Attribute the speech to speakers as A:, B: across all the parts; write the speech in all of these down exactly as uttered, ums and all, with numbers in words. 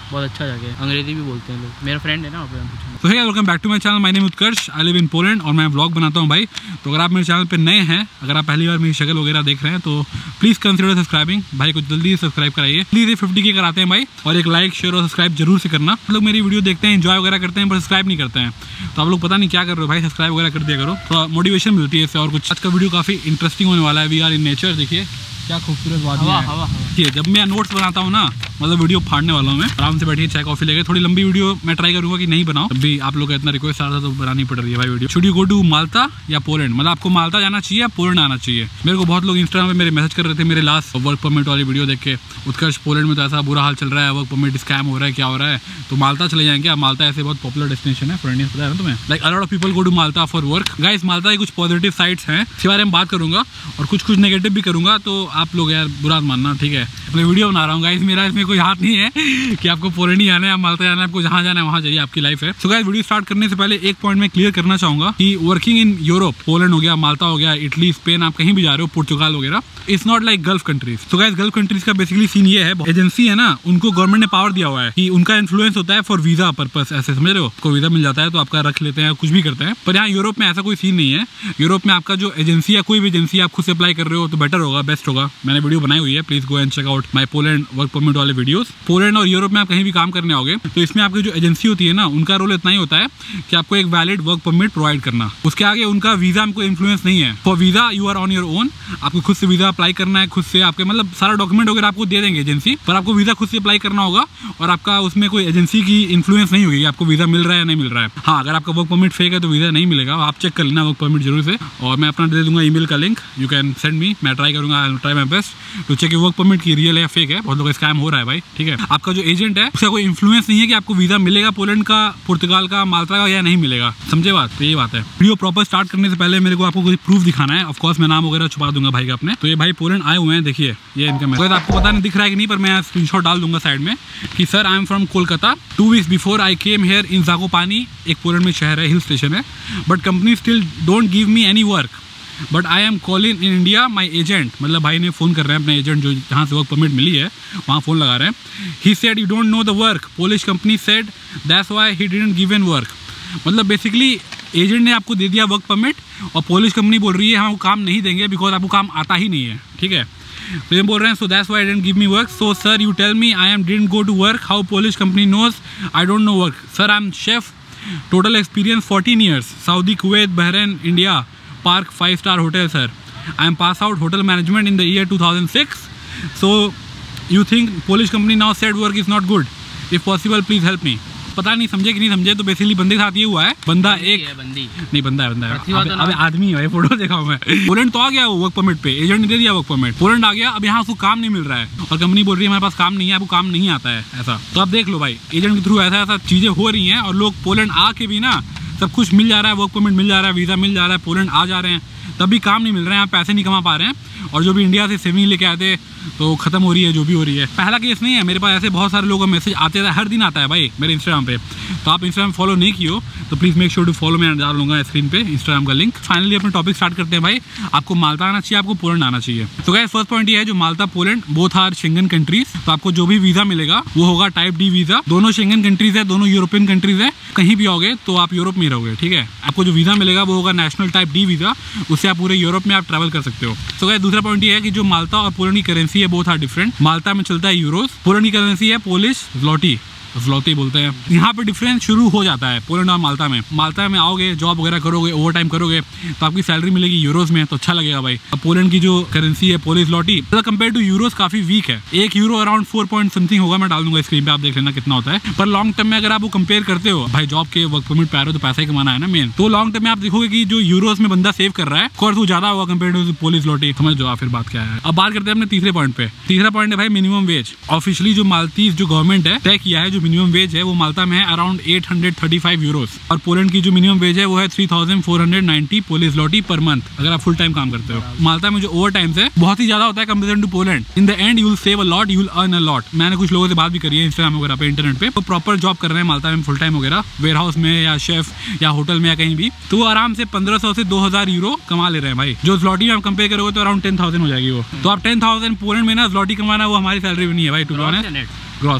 A: बहुत अच्छा जगह है, अंग्रेजी भी बोलते हैं लोग। मेरा फ्रेंड है ना वहाँ पे।
B: तो है welcome back to my channel, my name Utkarsh, I live in Poland और मैं व्लॉग बनाता हूँ भाई। तो अगर आप मेरे चैनल पे नए हैं, अगर आप पहली बार मेरी शक्ल वगैरह देख रहे हैं तो प्लीज़ कंसिडर सब्सक्राइबिंग भाई को, जल्दी सब्सक्राइब कराइए प्लीज़। ये फिफ्टी के कराते हैं भाई, और एक लाइक शेयर और सब्सक्राइब जरूर से करना। आप लोग मेरी वीडियो देखते हैं, एंजॉय वगैरह करते हैं, पर सब्सक्राइब नहीं करते हैं, तो आप लोग पता नहीं क्या कर रहे हो भाई। सब्सक्राइब वगैरह कर दिया करो, तो मोटिवेशन मिलती है इससे और कुछ। आज का वीडियो काफ़ी इंटरेस्टिंग होने वाला है। वी आर इन नेचर, देखिए क्या खूबसूरत बात है। जब मैं नोट्स बनाता हूँ ना, मतलब वीडियो फाड़ने वाला हूँ मैं, आराम से बैठिए चाय कॉफी लेके। थोड़ी लंबी वीडियो मैं ट्राई करूँगा कि नहीं बनाऊँ, तब भी आप लोग का इतना रिक्वेस्ट आ रहा था तो बनानी पड़ रही है भाई video. Should you go to Malta या पोलैंड, मतलब आपको माल्टा जाना चाहिए या पोलैंड आना चाहिए। मेरे को बहुत लोग इंस्टाग्राम पे मेरे मैसेज कर रहे थे मेरे लास्ट वर्क परमिट वाली वीडियो देख के, उत्कर्ष पोलैंड में तो ऐसा बुरा हाल चल रहा है, वर्क परमिट स्कैम हो रहा है, क्या हो रहा है, तो माल्टा चले जाएंगे। माल्टा ऐसे बहुत पॉपुलर डेस्टिनेशन है, फॉरेनर्स पता है ना तुम्हें, like a lot of people go to Malta for work. Guys Malta की कुछ पॉजिटिव साइड्स हैं, इसके बारे में बात करूंगा, और कुछ कुछ नेगेटिव भी करूंगा, तो आप लोग यार बुरा मानना, ठीक है। मैं वीडियो बना रहा हूँ गाइस, मेरा इसमें कोई हाथ नहीं है कि आपको पोलैंड ही आना है, माल्टा जाना है, आपको जहाँ जाना है वहाँ जाइए, आपकी लाइफ है। सो गाइस वीडियो स्टार्ट करने से पहले एक पॉइंट मैं क्लियर करना चाहूंगा कि वर्किंग इन यूरोप, पोलैंड हो गया, माल्टा हो गया, इटली, स्पेन, आप कहीं भी जा रहे हो, पुर्तगाल वगैरह, it's not like Gulf countries. So guys Gulf countries का बेसिकली सीन ये है, एजेंसी है ना, उनको गवर्नमेंट ने पावर दिया हुआ है कि उनका इन्फ्लुएंस होता है फॉर वीजा पर्पस, ऐसे समझ रहे हो, आपको वीजा मिल जाता है तो आपका रख लेते हैं, कुछ भी करते हैं। पर यहाँ यूरोप में ऐसा कोई सीन नहीं है। यूरोप में आपका जो एजेंसी है, कोई भी एजेंसी आप खुद से अप्लाई कर रहे हो तो बेटर होगा, बेस्ट होगा। मैंने वीडियो बनाई हुई है, please go and check out my Poland work permit वाले वीडियोस। पोलैंड और यूरोप में आप कहीं भी काम करने आओगे तो इसमें आपकी जो एजेंसी होती है ना, उनका रोल इतना ही होता है कि आपको एक वैलिड वर्क परमिट प्रोवाइड करना, उसके आगे उनका वीजा में कोई इन्फ्लुएंस नहीं है। For visa you are on your own, आपको खुद से वीजा अप्लाई करना है, खुद से आपके मतलब सारा डॉक्यूमेंट वगैरह आपको दे देंगे एजेंसी, पर आपको वीजा खुद से अप्लाई करना होगा, और आपका उसमें कोई एजेंसी की इन्फ्लुएंस नहीं होगी, आपको वीजा मिल रहा है या नहीं मिल रहा है। हाँ, अगर आपका वर्क परमिट फेक है तो वीजा नहीं मिलेगा, आप चेक कर लेना वर्क परमिट जरूर से, और मैं अपना दे दूंगा ईमेल का link, you can send me, मैं ट्राई करूंगा, try my best to check work permit की रियल है या फेक है। बहुत लोग स्कैम हो रहा है भाई, ठीक है। आपका जो एजेंट है उसका कोई इन्फ्लुएंस नहीं है कि आपको वीजा मिलेगा पोलैंड का, पुर्तगाल का, माल्टा का या नहीं मिलेगा, समझे बात, तो यही बात है। वीडियो प्रॉपर स्टार्ट करने से पहले मेरे को आपको कोई प्रूफ दिखाना है, ऑफ कोर्स मैं नाम वगैरह छुपा दूंगा भाई का अपने। तो ये भाई पोलैंड आए हुए हैं, देखिए ये इनका मैसेज, आपको पता नहीं दिख रहा है कि नहीं, पर मैं स्क्रीनशॉट डाल दूंगा साइड में कि sir I am from Kolkata, two weeks before I came here in Zakopane, एक पोलैंड में शहर है, हिल स्टेशन है, but company still don't give me any work, but I am calling in India my agent, मतलब भाई ने phone कर रहे हैं अपने एजेंट जो जहाँ से वर्क परमिट मिली है वहाँ फ़ोन लगा रहे हैं। He said you don't know the work, Polish company said that's why he didn't give an work, मतलब बेसिकली एजेंट ने आपको दे दिया वर्क परमिट और पोलिश कंपनी बोल रही है हम काम नहीं देंगे बिकॉज आपको काम आता ही नहीं है, ठीक है। तो ये बोल रहे हैं so that's why didn't give me work, so sir you tell me I am didn't go to work, how Polish company knows I don't know work, sir I am chef, total experience fourteen years, Saudi, Kuwait, Bahrain, India, Park five star hotel sir, I am pass out hotel management in the year two thousand six, so you think Polish company now said work is not good, if possible please help me। पता नहीं समझे कि नहीं समझे, तो basically बंदे के साथ ये हुआ है, बंदा एक है, बंदी नहीं बंदा है, बंदा है, अबे, अबे आदमी है, फोटो देखा हूँ मैं। पोलैंड तो आ गया वो वर्क परमिट पे, एजेंट ने दे दिया वर्क परमिट, पोलैंड आ गया, अब यहाँ उसको काम नहीं मिल रहा है और कंपनी बोल रही है हमारे पास काम नहीं है, आपको काम नहीं आता है, ऐसा। तो आप देख लो भाई एजेंट के थ्रू ऐसा ऐसा चीज़ें हो रही हैं, और लोग पोलैंड आके भी ना सब कुछ मिल जा रहा है, वर्क परमिट मिल जा रहा है, वीज़ा मिल जा रहा है, पोलैंड आ जा रहे हैं, तब भी काम नहीं मिल रहा है, यहाँ पैसे नहीं कमा पा रहे हैं, और जो भी इंडिया से सेविंग लेके आते तो खत्म हो रही है जो भी हो रही है। पहला केस नहीं है, मेरे पास ऐसे बहुत सारे लोगों का मैसेज आते हैं, हर दिन आता है भाई मेरे इंस्टाग्राम पे, तो आप इंस्टाग्राम फॉलो नहीं किए हो तो please make sure to follow, मैं डाल लूँगा स्क्रीन पे इंस्टाग्राम का लिंक। फाइनली अपने टॉपिक स्टार्ट करते हैं भाई, आपको माल्टा आना चाहिए, आपको पोलैंड आना चाहिए। तो गाइस फर्स्ट पॉइंट ये है, जो Malta Poland both are Schengen countries, तो आपको जो भी वीज़ा मिलेगा वो होगा टाइप डी वीज़ा, दोनों शेंगन कंट्रीज है, दोनों यूरोपियन कंट्रीज है, कहीं भी आओगे तो आप यूरोप में रहोगे, ठीक है। आपको जो वीज़ा मिलेगा वो होगा नेशनल टाइप डी वीज़ा, उससे आप पूरे यूरोप में आप ट्रैवल कर सकते हो। तो गाइस दूसरा पॉइंट ये है कि जो माल्टा और पोलैंड की करेंसी है बोथ आर डिफरेंट, माल्टा में चलता है यूरोस, पोलैंड की करेंसी है पोलिश ज़्लोटी, ज़्लोटी बोलते हैं। यहाँ पे डिफरेंस शुरू हो जाता है पोलैंड और माल्टा में। माल्टा में आओगे, जॉब वगैरह करोगे, ओवर टाइम करोगे तो आपकी सैलरी मिलेगी यूरोस में, तो अच्छा लगेगा भाई। अब पोलैंड की जो करेंसी है पोलिश ज़्लोटी, तो कंपेयर टू यूरोस काफी वीक है, एक euro around four point something होगा, मैं डाल दूंगा स्क्रीन पे, आप देख लेना कितना होता है। पर लॉन्ग टर्म में अगर आप वो कंपेयर करते हो भाई, जॉब के वर्क परमिट पे आ रहे हो तो पैसा ही कमाना है ना मेन, तो लॉन्ग टर्म में आप देखोगे कि जो यूरोस में बंदा सेव कर रहा है कोर्स वो ज्यादा होगा कंपेयर टू पोलिश ज़्लोटी, समझ जो फिर बात क्या है। अब बात करते हैं अपने तीसरे पॉइंट पे। तीसरा पॉइंट है भाई मिनिमम वेज। ऑफिशियली जो माल्टीज जो गवर्नमेंट है तय किया है, जो मिनिमम वेज है वो माल्टा में है around eight hundred thirty five euros, और पोलैंड की जो मिनिमम वेज है वो है three thousand four hundred ninety Polish zloty पर मंथ, अगर आप फुल टाइम काम करते हो। माल्टा में जो ओवर टाइम्स है बहुत ही ज्यादा होता है comparison to Poland. In the end you will save a lot, you will earn a lot. मैंने कुछ लोगों से बात भी करी है इंस्टाग्राम वगैरह पे, इंटरनेट पे, तो प्रॉपर जॉब कर रहे हैं माल्टा में फुल टाइम वगैरह, वेयर हाउस में या शेफ या होटल में या कहीं भी, तो वो आराम से पंद्रह सौ से दो हजार यूरो कमा ले रहे हैं भाई। जो ज़्लोटी में आप कंपेयर करोगे तो अराउंड टेन थाउजेंड हो जाएगी वो। तो आप टेन थाउजेंड पोलैंड में ना ज़्लोटी कमाना वो हमारी सैलरी भी नहीं है भाई, टू बी ऑनेस्ट, ग्रॉस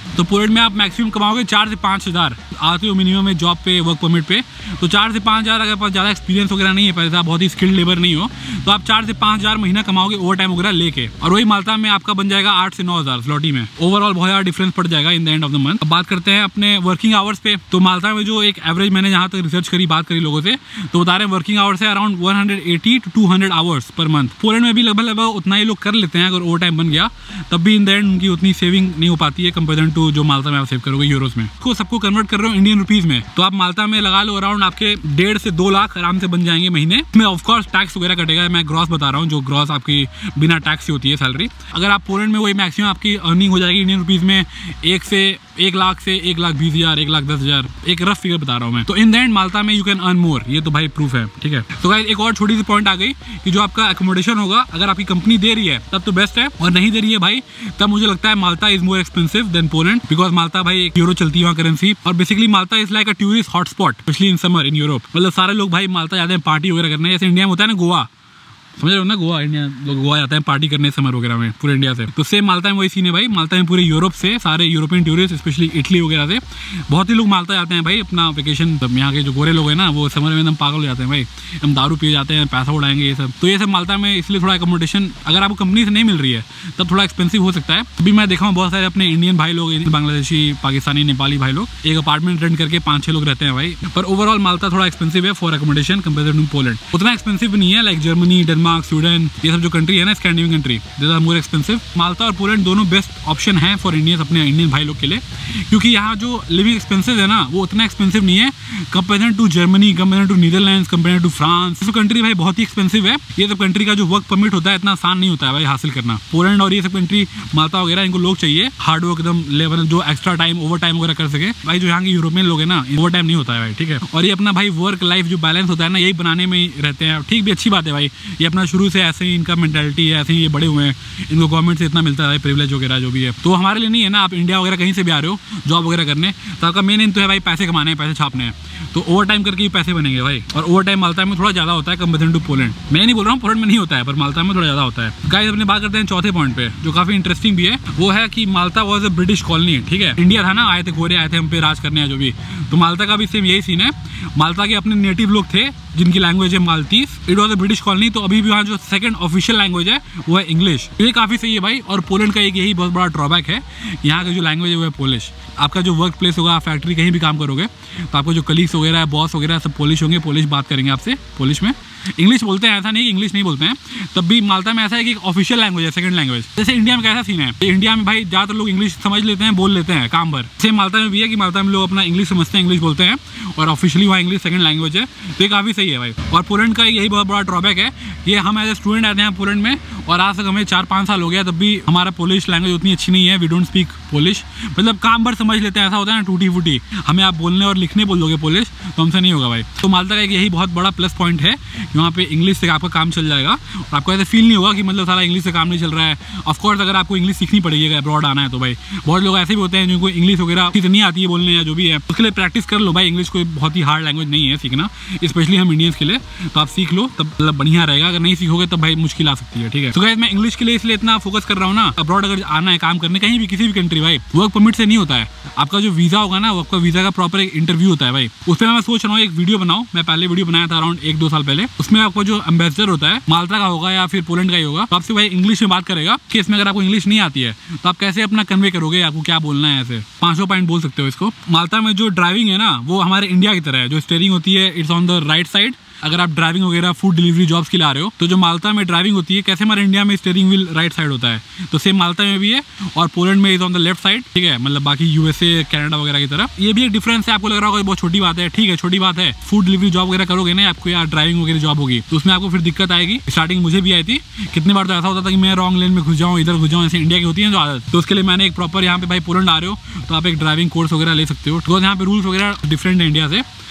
B: तो पोलैंड में आप मैक्सिमम कमाओगे चार से पाँच हज़ार आते हो मिनिमम में जॉब पे, वर्क परमिट पे। तो चार से पाँच हज़ार अगर पास ज़्यादा एक्सपीरियंस वगैरह नहीं है, पहले आप बहुत ही स्किल्ड लेबर नहीं हो, तो आप चार से पाँच हज़ार महीना कमाओगे ओवर टाइम वगैरह लेके। और वही माल्टा में आपका बन जाएगा आठ से नौ हज़ार स्लॉटी में। ओवरऑल बहुत ज़्यादा डिफरेंस पड़ जाएगा in the end of the month. अब बात करते हैं अपने वर्किंग आवर्स पे। तो माल्टा में जो एक एवरेज मैंने जहाँ तक रिसर्च करी, बात करी लोगों से, तो बता रहे हैं वर्किंग आवर्स है around one hundred eighty to two hundred hours पर मंथ। पोलैंड में भी लगभग लगभग उतना ही लोग कर लेते हैं, अगर ओवर टाइम बन गया तब भी इन द एंड उनकी उतनी सेविंग नहीं हो पाती है कंपेयर टू जो माल्टा में आप सेव करोगे यूरोज में। तो सबको कन्वर्ट कर रहे हो इंडियन रुपीज में, तो आप माल्टा में लगा लो अराउंड आपके डेढ़ से दो लाख आराम से बन जाएंगे महीने में। ऑफकोर्स टैक्स वगैरह कटेगा, मैं ग्रॉस बता रहा हूँ, जो ग्रॉस आपकी बिना टैक्स से होती है सैलरी। अगर आप पोलैंड में वही मैक्सिमम आपकी अर्निंग हो जाएगी इंडियन रुपीज में एक से एक लाख से एक लाख बीस हजार एक लाख दस हजार, एक रफ फिगर बता रहा हूँ मैं। तो इन द एंड माल्टा में यू कैन अर्न मोर, ये तो भाई प्रूफ है, ठीक है। तो गाइस एक और छोटी सी पॉइंट आ गई कि जो आपका एकोमोडेशन होगा, अगर आपकी कंपनी दे रही है तब तो बेस्ट है, और नहीं दे रही है भाई तब मुझे लगता है Malta is more expensive than Poland, because Malta भाई एक यूरो चलती है वहाँ करेंसी। और basically Malta is like a tourist hotspot, specially in summer in Europe. मतलब सारे लोग भाई माल्टा जाते हैं पार्टी वगैरह करने, जैसे इंडिया में होता है ना गोवा, समझ रहे हो ना, गोवा इंडिया लोग गोवा जाते हैं पार्टी करने समर वगैरह में पूरे इंडिया से। तो सेम माल्टा में वही सीन है भाई। माल्टा में पूरे यूरोप से सारे यूरोपियन टूरिस्ट, स्पेशली इटली वगैरह से बहुत ही लोग माल्टा जाते हैं भाई अपना वेकेशन। तब यहाँ के जो गोरे लोग हैं ना, वो समर में एकदम पागल हो जाते हैं भाई, हम दारू पिए जाते हैं, पैसा उड़ाएंगे ये सब। तो ये सब माल्टा में इसलिए थोड़ा एकोमोडेशन अगर आपको कंपनी से नहीं मिल रही है तब थोड़ा एक्सपेंसिव हो सकता है। अभी मैं देखा हूँ बहुत सारे अपने इंडियन भाई लोग, बांग्लादेशी, पाकिस्तानी, नेपाली भाई लोग एक अपार्टमेंट रेंट करके पाँच छः लोग रहते हैं भाई। पर ओवरऑल माल्टा थोड़ा एक्सपेंसिव है for accommodation compare to Poland. उतना एक्सपेंसिव भी नहीं है लाइक जर्मनी, डेनमार्क, स्वीडन, ये सब जो कंट्री है ना Scandinavian country, they are more expensive. Malta और पोलैंड दोनों बेस्ट ऑप्शन है फॉर इंडियंस, अपने इंडियन भाई लोग के लिए, क्योंकि यहाँ जो लिविंग एक्सपेंसेस है ना वो उतना एक्सपेंसिव नहीं है compare to Germany, compare to Netherlands, compare to France. ये सब कंट्री भाई बहुत ही एक्सपेंसिव है। ये सब कंट्री का जो वर्क परमिट होता है इतना आसान नहीं होता है भाई हासिल करना। पोलैंड और ये सब कंट्री, माल्टा वगैरह, इनको लोग चाहिए हार्ड वर्क एकदम लेवल, जो एक्स्ट्रा टाइम ओवर टाइम वगैरह कर सके भाई। जो यहाँ के यूरोपियन लोग हैं ना, ओवर टाइम नहीं होता है भाई, ठीक है। और ये अपना भाई वर्क लाइफ जो बैलेंस होता है ना, यही बनाने में ही रहते हैं। ठीक भी अच्छी बात है भाई, ये अपना शुरू से ऐसे ही इनका मेंटालिटी है, ऐसे ही ये बड़े हुए हैं, इनको गवर्नमेंट से इतना मिलता है प्रिविलेज वगैरह जो भी है। तो हमारे लिए नहीं है ना, आप इंडिया वगैरह कहीं से भी आ रहे हो जॉब वगैरह करने, तो आपका मेन एम तो है भाई पैसे कमाने हैं, पैसे छापने हैं। तो ओवर टाइम करके ही पैसे बनेंगे भाई। और ओवर टाइम माल्टा में थोड़ा ज़्यादा होता है कंपेयर टू पोलैंड। मैं नहीं बोल रहा हूँ पोलैंड में नहीं होता है, पर माल्टा में थोड़ा ज़्यादा होता है। गाइस अपने बात करते हैं चौथे पॉइंट पे, जो काफ़ी इंटरेस्टिंग भी है, वो है कि Malta was a British colony, ठीक है। इंडिया था ना, आए थे गोरे, आए थे हम पे राज करने हैं जो भी। तो माल्टा का भी सेम यही सीन है। माल्टा के अपने नेटिव लोग थे जिनकी लैंग्वेज है Maltese. It was a British colony, तो अभी भी वहाँ जो सेकंड ऑफिशियल लैंग्वेज है वो है इंग्लिश। ये काफ़ी सही है भाई। और पोलैंड का एक यही बहुत बड़ा ड्रॉबैक है, यहाँ का जो लैंग्वेज है वो है पोलिश। आपका जो वर्क प्लेस होगा, फैक्ट्री कहीं भी काम करोगे तो आपको जो कलीग्स वगैरह है, बॉस वगैरह सब पोलिश होंगे, पोलिश बात करेंगे आपसे पोलिश में। इंग्लिश बोलते हैं, ऐसा नहीं कि इंग्लिश नहीं बोलते हैं, तब भी माल्टा में ऐसा है कि एक ऑफिशियल लैंग्वेज है, सेकंड लैंग्वेज। जैसे इंडिया में कैसा सीन है, इंडिया में भाई ज़्यादातर लोग इंग्लिश समझ लेते हैं, बोल लेते हैं काम भर। सेम माल्टा में भी है कि माल्टा में लोग अपना इंग्लिश समझते हैं, इंग्लिश बोलते हैं, और ऑफिशियली वहाँ इंग्लिश सेकंड लैंग्वेज है। तो ये काफ़ी सही है भाई। और पोलैंड का यही बहुत बड़ा ड्रॉबैक है, ये हम एज ए स्टूडेंट आते हैं पोलैंड में, और आज तक हमें चार पाँच साल हो गया, तब भी हमारा पोलिश लैंग्वेज उतनी अच्छी नहीं है। वी डोंट स्पीक पोलिश, मतलब काम भर समझ लेते हैं, ऐसा होता है ना टूटी फूटी। हमें आप बोलने और लिखने बोल दोगे पोलिश तो हमसे नहीं होगा भाई। तो माल्टा का एक यही बहुत बड़ा प्लस पॉइंट है, वहाँ पे इंग्लिश से आपका काम चल जाएगा, और आपको ऐसा फील नहीं होगा कि मतलब सारा इंग्लिश से काम नहीं चल रहा है। ऑफ कोर्स अगर आपको इंग्लिश सीखनी पड़ेगी अगर अब्रॉड आना है तो भाई। बहुत लोग ऐसे भी होते हैं जिनको इंग्लिश वगैरह नहीं आती है बोलने या जो भी है, उसके लिए प्रैक्टिस कर लो भाई। इंग्लिश कोई बहुत ही हार्ड लैंग्वेज नहीं है सीखना, स्पेशली हम इंडियंस के लिए। तो आप सीख लो तब मतलब बढ़िया रहेगा, अगर नहीं सीखोगे तब भाई मुश्किल आ सकती है, ठीक है। तो गाइस मैं इंग्लिश के लिए इसलिए इतना फोकस कर रहा हूँ ना, अब्रॉड अगर आना है काम करने कहीं भी किसी भी कंट्री भाई, वर्क परमिट से नहीं होता है। आपका जो वीज़ा होगा ना, आपका वीज़ा का प्रॉपर एक इंटरव्यू होता है भाई। उस पर मैं सोच रहा हूँ एक वीडियो बनाऊँ, मैं पहले वीडियो बनाया था अराउंड एक दो साल पहले। उसमें आपको जो एम्बेसडर होता है माल्टा का होगा या फिर पोलैंड का ही होगा, तो आपसे भाई इंग्लिश में बात करेगा कि इसमें अगर आपको इंग्लिश नहीं आती है तो आप कैसे अपना कन्वे करोगे, आपको क्या बोलना है, ऐसे पांचों पॉइंट बोल सकते हो इसको। माल्टा में जो ड्राइविंग है ना, वो हमारे इंडिया की तरह है, जो स्टीयरिंग होती है it's on the right side. अगर आप ड्राइविंग वगैरह फूड डिलीवरी जॉब्स के लिए आ रहे हो, तो जो माल्टा में ड्राइविंग होती है, कैसे हमारे इंडिया में स्टीयरिंग व्हील राइट साइड होता है, तो सेम माल्टा में भी है। और पोलैंड में is on the left side, ठीक है, मतलब बाकी यूएसए, कनाडा वगैरह की तरह। ये भी एक डिफरेंस है, आपको लग रहा होगा बहुत छोटी बात है, ठीक है छोटी बात है। फूड डिलीवरी जॉब वगैरह करोगे ना, आपको यार ड्राइविंग वगैरह जॉब होगी तो उसमें आपको फिर दिक्कत आएगी। स्टार्टिंग मुझे भी आई थी, कितने बार तो ऐसा होता था कि मैं रॉन्ग लेन में घुस जाऊँ, इधर घुस जाऊँ, ऐसे इंडिया की होती है जो आदत। तो उसके लिए मैंने एक प्रॉपर यहाँ पे भाई पोलैंड आ रहे हो तो आप एक ड्राइविंग कोर्स वगैरह ले सकते हो, बिकॉज यहाँ पे रूल्स वगैरह डिफरेंट है इंडिया से।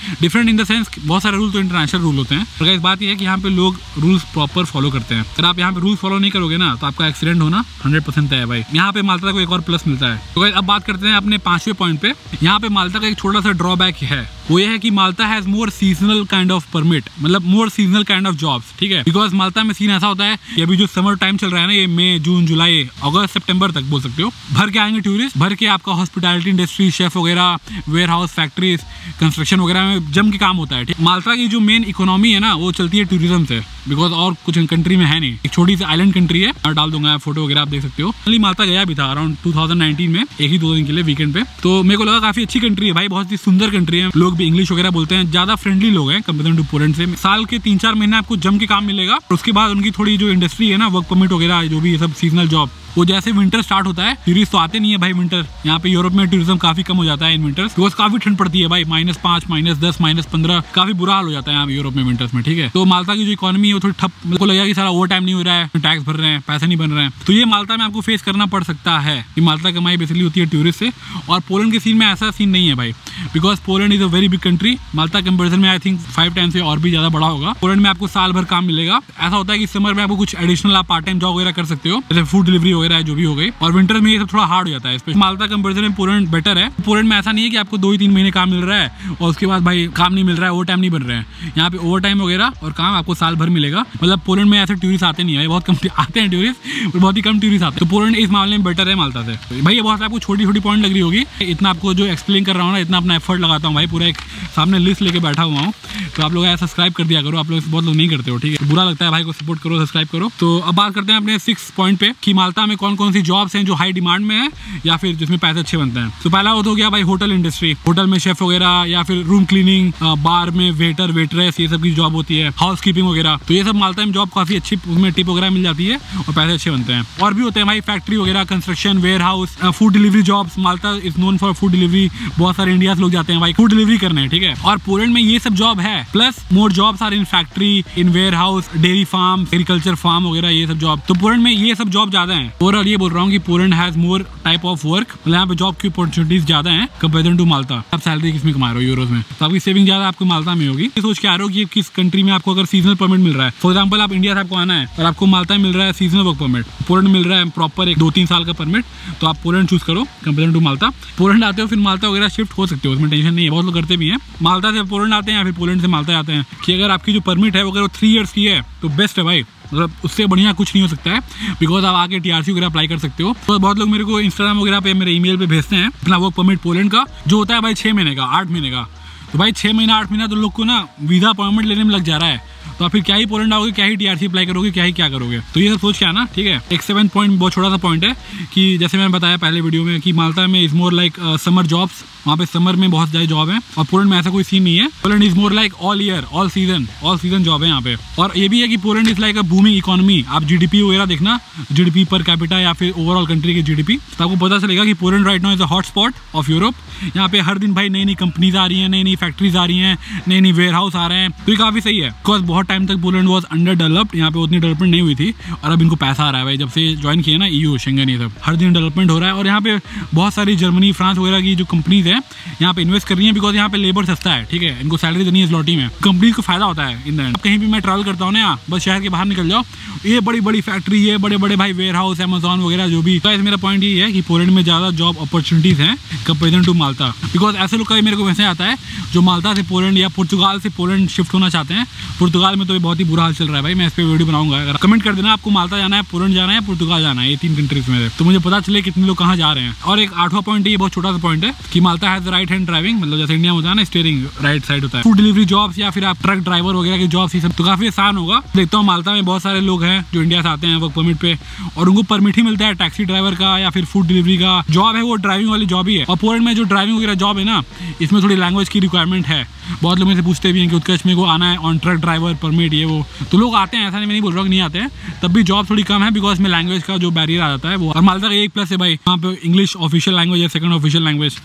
B: डिफरेंट इन द सेंस बहुत सारे रूल तो इंटरनेशनल रूल होते हैं, पर इस बात ये है कि यहाँ पे लोग रूल्स प्रॉपर फॉलो करते हैं। अगर आप यहाँ पे रूल्स फॉलो नहीं करोगे ना तो आपका एक्सीडेंट होना हंड्रेड परसेंट है भाई। यहाँ पे माल्टा को एक और प्लस मिलता है। तो अब बात करते हैं अपने पांचवें पॉइंट पे। यहाँ पे माल्टा का एक छोटा सा ड्रॉबैक है, वो ये है कि Malta has more seasonal kind of permit, मतलब more seasonal kind of jobs, ठीक है। बिकॉज माल्टा में सीन ऐसा होता है कि अभी जो समर टाइम चल रहा है ना, ये मई जून जुलाई अगस्त सितंबर तक बोल सकते हो, भर के आएंगे टूरिस्ट, भर के आपका हॉस्पिटैलिटी इंडस्ट्री, शेफ वगैरह, वेयर हाउस, फैक्ट्रीज, कंस्ट्रक्शन वगैरह में जम के काम होता है, ठीक। माल्टा की जो मेन इकोनॉमी है ना वो चलती है टूरिज्म से, बिकॉज और कुछ कंट्री में है नहीं, एक छोटी सी आइलैंड कंट्री है। मैं डाल दूंगा फोटो वगैरह आप देख सकते हो। माल्टा गया भी था अराउंड टू थाउजेंड नाइनटीन में, एक ही दो दिन के लिए वीकेंड पे, तो मेरे को लगा काफी अच्छी कंट्री है भाई, बहुत ही सुंदर कंट्री है, लोग भी इंग्लिश वगैरह बोलते हैं, ज्यादा फ्रेंडली लोग हैं कंपेयर टू पोलैंड से। साल के तीन चार महीने आपको जम के काम मिलेगा, उसके बाद उनकी थोड़ी जो इंडस्ट्री है ना, वर्क परमिट वगैरह जो भी सब सीजनल जॉब, वो जैसे विंटर स्टार्ट होता है, टूरिस्ट तो आते नहीं है भाई विंटर, यहाँ पे यूरोप में टूरिज्म काफी कम हो जाता है इन विंटर्स, बिकॉज काफी ठंड पड़ती है भाई, माइनस पांच माइनस दस माइनस पंद्रह, काफी बुरा हाल हो जाता है यहाँ यूरोप में विंटर्स में, ठीक है। तो माल्टा की जो इकोनॉमी है वो थोड़ी ठप, मेरे को लगा कि सारा ओवर टाइम नहीं हो रहा है, टैक्स भर रहे हैं, पैसे नहीं बन रहे हैं, तो ये माल्टा में आपको फेस करना पड़ सकता है कि माल्टा कमाई बेसिकली होती है टूरिस्ट से। और पोलैंड के सीन में ऐसा सीन नहीं है भाई, because Poland is a very big country, Malta comparison में आई थिंक फाइव टाइम से और भी ज्यादा बड़ा होगा। पोलैंड में आपको साल भर काम मिलेगा, ऐसा होता है कि समर में आपको कुछ एडिशनल आप पार्ट टाइम जॉब वगैरह कर सकते हो, जैसे फूड डिलीवरी वगैरह जो भी हो गई, और विंटर में ये सब थोड़ा हार्ड हो जाता है। माल्टा कंपेरिजन में पोलैंड बेटर है। पोलैंड में ऐसा नहीं है कि आपको दो ही तीन महीने काम मिल रहा है और उसके बाद भाई काम नहीं मिल रहा है, ओवर टाइम नहीं बन रहे हैं, यहाँ पे ओवर टाइम वगैरह और काम आपको साल भर मिलेगा। मतलब पोलैंड में ऐसे टूरिस्ट आते नहीं है, बहुत कम आते हैं टूरिस्ट, बहुत ही कम टूरिस्ट आते हैं, तो पोलैंड इस मामले में बेटर है माल्टा से। भाई ये बहुत आपको छोटी छोटी पॉइंट लग रही होगी, इतना आपको जो एक्सप्लेन कर रहा हूँ ना, इतना अपना एफर्ट लगाता हूँ भाई, पूरा एक सामने लिस्ट लेके बैठा हुआ हूँ, तो आप लोग ऐसा सब्सक्राइब कर दिया करो, आप लोग बहुत लोग नहीं करते हो, ठीक है, बुरा लगता है भाई को, सपोर्ट करो, सब्सक्राइब करो। तो अब बात करते हैं अपने सिक्स पॉइंट पे कि माल्टा में कौन कौन सी जॉब्स हैं जो हाई डिमांड में है या फिर जिसमें पैसे अच्छे बनते हैं। तो पहला वो तो हो गया भाई होटल इंडस्ट्री, होटल में शेफ वगैरह या फिर रूम क्लीनिंग, बार में वेटर वेटरेस, ये सब की जॉब होती है, हाउस कीपिंग वगैरह, तो ये सब माल्टा में जॉब काफी अच्छी, उसमें टिप वगैरह मिल जाती है और पैसे अच्छे बनते हैं। और भी होते हैं भाई फैक्ट्री वगैरह, construction, warehouse, food delivery jobs, Malta is known for food delivery, बहुत सारे इंडिया से लोग जाते हैं भाई फूड डिलीवरी करने, ठीक है। और पोलैंड में ये सब जॉब है, plus more jobs are in factory, in warehouse, dairy farm, agriculture farm वगैरह, ये सब जॉब, तो पोलैंड में ये सब जॉब ज्यादा है। ओवरऑल ये बोल रहा हूँ कि Poland has more type of work, मतलब यहाँ पे जॉब की अपॉर्चुनिटीज ज्यादा हैं कंपेयर टू माल्टा। आप सैलरी किसमें कमा रहे हो यूरोज में, तो आपकी सेविंग ज्यादा आपको माल्टा में होगी। सोच के आ रहे हो कि किस कंट्री में आपको अगर सीजनल परमिट मिल रहा है, फॉर एग्जाम्पल आप इंडिया से आपको आना है और आपको माल्टा में मिल रहा है सीजनल वर्क परमिट, पोलैंड मिल रहा है प्रॉपर एक दो तीन साल का परमिट, तो आप पोलैंड चूज करो कंपेयर टू माल्टा। पोलैंड आते हो फिर माल्टा वगैरह शिफ्ट हो सकते हो, उसमें टेंशन नहीं है, बहुत लोग करते भी हैं, माल्टा से पोलैंड आते हैं या फिर पोलैंड से माल्टा आते हैं, कि अगर आपकी जो परमिट है अगर वो थ्री ईयर्स की है तो बेस्ट है भाई, मतलब उससे बढ़िया कुछ नहीं हो सकता है, बिकॉज आप आगे टीआरसी वगैरह अप्लाई कर सकते हो। तो बहुत लोग मेरे को इंस्टाग्राम वगैरह पे मेरे ईमेल पे भेजते हैं अपना वर्क परमिट पोलैंड का, जो होता है भाई छः महीने का, आठ महीने का, तो भाई छः महीना आठ महीना तो लोग को ना वीज़ा अपॉइंटमेंट लेने में लग जा रहा है, तो आप फिर क्या ही पोलैंड आओगे, क्या ही टीआरसी अप्लाई करोगे, क्या ही क्या करोगे, तो ये सब सोच के आना, ठीक है। एक सेवन पॉइंट बहुत छोटा सा पॉइंट है कि जैसे मैंने बताया पहले वीडियो में कि माल्टा में is more like summer jobs, वहाँ पे समर में बहुत ज़्यादा जॉब है, और पोलैंड में ऐसा कोई सीन नहीं है। Poland is more like all year, all season, all season job है यहाँ पे। और ये भी है कि Poland is like a booming economy, आप जीडीपी वगैरह देखना, जीडीपी पर कैपिटा या फिर ओवरऑल कंट्री की जीडीपी, तो आपको पता चलेगा कि Poland right now is a hot spot of Europe. यहाँ पे हर दिन भाई नई नई कंपनीज आ रही हैं, नई नई फैक्ट्रीज आ रही हैं, नई नई वेयर हाउस आ रहे हैं, तो ये काफ़ी सही है, बिकॉज बहुत टाइम तक पोलैंड वॉज अंडर डेवलप्ड, यहाँ पे उतनी डेवलपमेंट नहीं हुई थी, और अब इनको पैसा आ रहा है भाई, जब से ज्वाइन किया ना ईयू शेंगन, ये सब हर दिन डेवलपमेंट हो रहा है। और यहाँ पे बहुत सारी जर्मनी, फ्रांस वगैरह की जो कंपनीज हैं यहाँ पे इन्वेस्ट कर रही हैं, बिकॉज यहाँ पे लेबर सस्ता है, ठीक है, इनको सैलरी देनी है स्लॉटी में, कंपनी को फायदा होता है इन द एंड। कहीं भी मैं ट्रैवल करता हूँ ना यहाँ, बस शहर के बाहर निकल जाओ, ये बड़ी बड़ी फैक्ट्री, ये बड़े बड़े भाई वेयर हाउस, अमेजॉन वगैरह जो भी, तो मेरा पॉइंट ये है कि पोलैंड में ज़्यादा जॉब अपॉर्चुनिटीज़ हैं कंपेरिजन टू माल्टा, बिकॉज ऐसे लोग कभी मेरे को वैसे आता है जो माल्टा से पोलैंड या पुर्तगाल से पोलैंड शिफ्ट होना चाहते हैं। पुर्तगाल में तो बहुत ही बुरा हाल चल रहा है भाई, मैं इस पर वीडियो बनाऊंगा, अगर कमेंट कर देना आपको माल्टा जाना है, पोलैंड जाना है, पुर्तगाल जाना है, ये तीन कंट्रीज में, तो मुझे पता चले कितने लोग कहाँ जा रहे हैं। और एक आठवां पॉइंट है, ये बहुत छोटा सा पॉइंट है कि Malta has right hand driving, मतलब जैसे इंडिया में होता है ना स्टीयरिंग राइट साइड होता है। फूड डिलीवरी जॉब्स या फिर आप ट्रक ड्राइवर वगैरह की जॉब्स, ये सब तो काफी आसान होगा। देखता हूँ माल्टा में बहुत सारे लोग हैं जो इंडिया से आते हैं वर्क परमिट पे, और उनको परमिट ही मिलता है टैक्सी ड्राइवर का या फिर फूड डिलीवरी का जॉब है, वो ड्राइविंग वाली जॉब ही है। और पोलैंड में जो ड्राइविंग वगैरह जॉब है ना, इसमें थोड़ी लैंग्वेज की रिक्वायरमेंट है, बहुत लोग मेरे से पूछते भी हैं कि उत्कर्ष मेरे को आना है ऑन ट्रक ड्राइवर परमिट, ये वो, तो लोग आते हैं, ऐसा नहीं, मैं नहीं बोल रहा हूँ कि नहीं आते हैं, तब भी जॉब थोड़ी कम है, बिकॉज में लैंग्वेज का जो बैरियर आ जाता है वो। और माल्टा का एक प्लस है भाई, यहाँ पे इंग्लिश ऑफिशियल लैंग्वेज है, सेकंड ऑफिशियल लैंग्वेज, तो लैंग्वेज